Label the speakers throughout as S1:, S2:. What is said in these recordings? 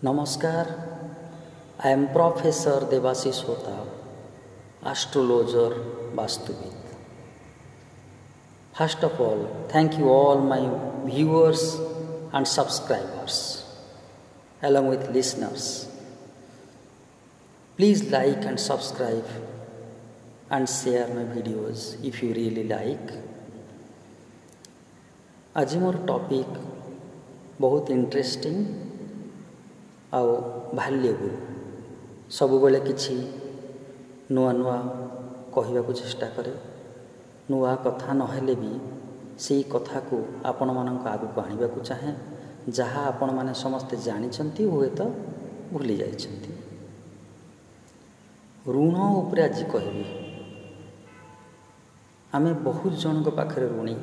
S1: नमस्कार, I am Prof.Debashish होता, astrologer, Vastuvid. First of all, thank you all my viewers and subscribers, along with listeners. Please like and subscribe and share my videos if you really like. आज मोर topic बहुत interesting आउ भाल्युएबल सब बेले किछि नुआ नुआ कहवा को चेष्टा करे नुआ कथा नहेले भी सेही कथा को आपण मानक आगु को आनिबा को चाहे जहाँ आपण माने समस्ते जानिछंती हुए तो भूली जाइछंती। ऋण उपरे आज कहबी आमे बहुत जनक पाखरे ऋणी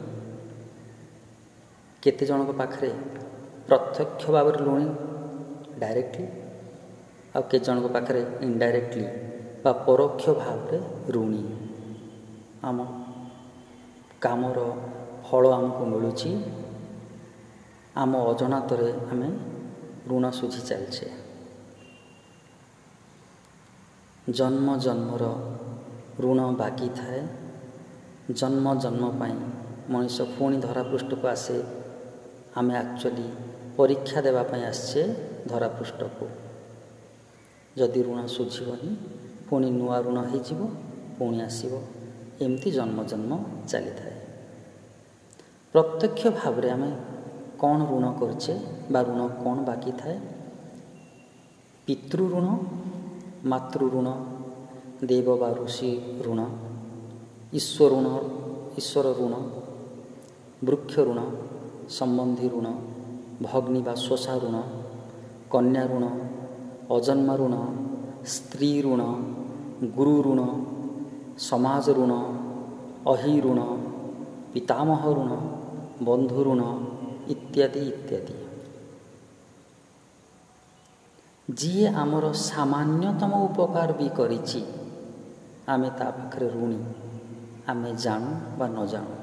S1: केते जनक पाखरे प्रत्यक्ष भाव ऋणी डायरेक्टली आ के जनक पाखरे इनडायरेक्टली बा परोक्ष भाव ऋणी आम कामर फल आमको मिलुची आम अजनातरे आमे ऋण सुझी चलछे। जन्म जन्मर ऋण बाकी थाए जन्म जन्म पाई मनीष पुणी धरापृष्ठ को आसे आमे एक्चुअली परीक्षा देवा पाई आसछे धरापृष्ठ को जदि ऋण सुझीबनी पुणी नुआ ऋण हो पुणी आसब एमती जन्म जन्म चली थाए। प्रत्यक्ष भाव रे आमे कौन ऋण करछे बा ऋण कौन बाकी थाए पितृ ऋण मातृ ऋण देव बा ऋषि ऋण ईश्वर ऋण वृक्ष ऋण संबंधी ऋण भग्नी बा शोषा ऋण कन्या ऋण अजन्म ऋण स्त्री ऋण गुरु ऋण समाज ऋण अहि ऋण पितामह ऋण बंधु ऋण इत्यादि इत्यादि। जी आमर सामान्यतम उपकार भी करिछि आमे ता पाखरे ऋणी आमे जानू बा न जानू।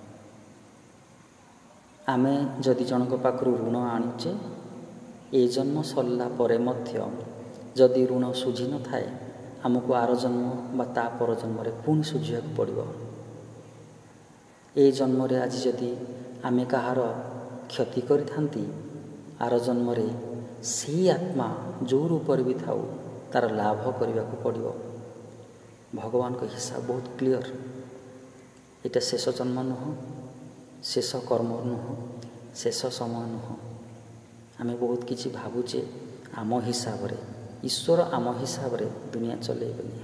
S1: आमे जदि जनक पाखरु ऋण आनुचे ए जन्म सरला परे मध्य जदि ऋण सुझी न थाए आमको आर जन्म बा ता पर जन्म रे पुणी सुझिया पड़िबो। ए जन्म रे आज जदि आमे कहार क्षति करिथांती आर जन्म रे सेही आत्मा जो रूप भी थाउ तार लाभ करने को पड़िबो। भगवान का हिसाब बहुत क्लियर एटा शेष जन्म नुह शेष कर्म नुह शेष समय नुह आमे बहुत किछि भावुचे आम हिसाब रे ईश्वर आम हिसाब रे दुनिया चलेबनी।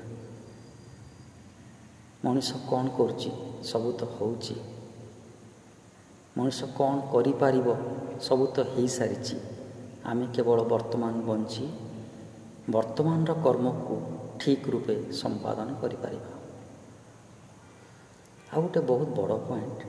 S1: मनुष्य कौन करछि सबु तो होउछि मनुष्य कौन करि पारिबो सबु तो हेई सारिछि आमे केवल वर्तमान बंची वर्तमान रो कर्म को ठीक रूपे संपादन करि पारिबा। आ गोटे बहुत बड़ पॉइंट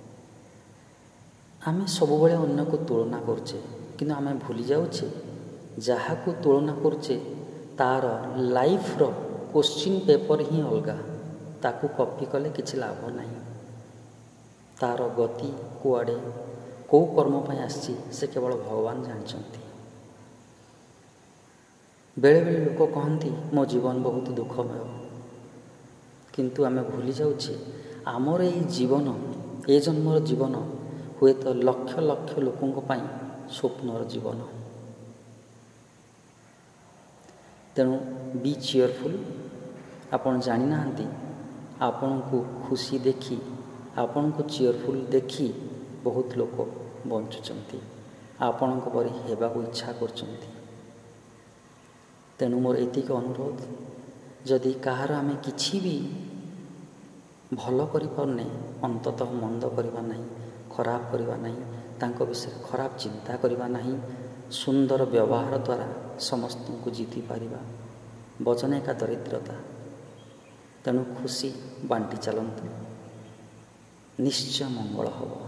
S1: आमे सब बेले अन्य को तुलना करछे किंतु आमे भूली जाउछे जहा को तुलना करछे तार लाइफ रो क्वेश्चन पेपर ही अलगा ताकू कॉपी कले किछि लाभ नहीं। तार गति कुआडे को कर्म पय आछि से केवल भगवान जानछंती। बेले बेले लोक कहती मो जीवन बहुत दुखमय किंतु आमे भूली जाउछे आमर ए जीवन ए जन्मर जीवन हुए तो लक्ष लक्ष लोकों पाई स्वप्नर जीवन। तेणु बी चीयरफुल आपण जानी नाहंती आपण को खुशी देखी आपण को चीयरफुल देखी बहुत लोक बंचुचंती आपण को परि हेबा को इच्छा करचंती। तेणु मोर एतिक अनुरोध जदि कहार आमे किछि भी भल करि परने अंततः मंद करबा नहीं खराब करबा नहीं तांको विषय खराब चिंता करबा नहीं सुंदर व्यवहार द्वारा समस्त को जीति पारिबा वचन एका दरिद्रता। तेणु खुशी बांटी चलंतु निश्चय मंगल हब।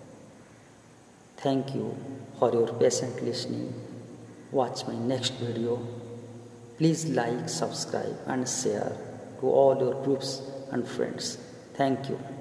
S1: Thank you for your patient listening. Watch my next video. Please like subscribe and share to all your groups and friends. Thank you.